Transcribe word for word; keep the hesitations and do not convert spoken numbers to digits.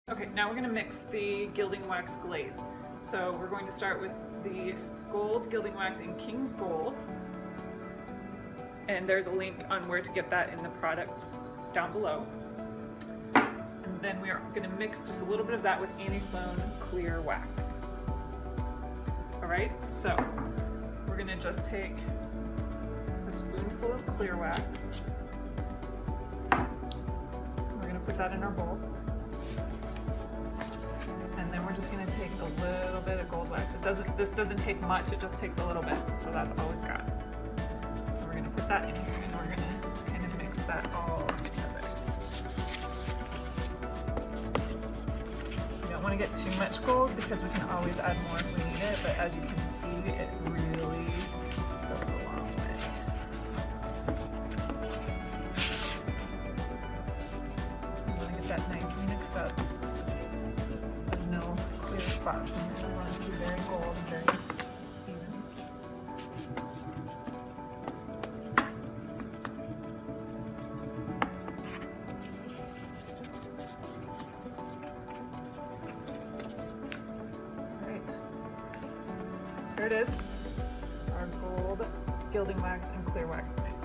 Okay, now we're going to mix the gilding wax glaze. So we're going to start with the gold gilding wax in King's Gold. And there's a link on where to get that in the products down below. And then we are going to mix just a little bit of that with Annie Sloan clear wax. Alright, so we're going to just take a spoonful of clear wax. We're going to put that in our bowl. And then we're just going to take a little bit of gold wax. It doesn't, this doesn't take much, it just takes a little bit. So that's all we've got. So we're going to put that in here and we're going to kind of mix that all together. You don't want to get too much gold because we can always add more if we need it, but as you can see, it really goes a long way. You want to get that nice mixed up. There's no clear spots in there. We want it to be very gold and very even. Alright. There it is. Our gold gilding wax and clear wax mix.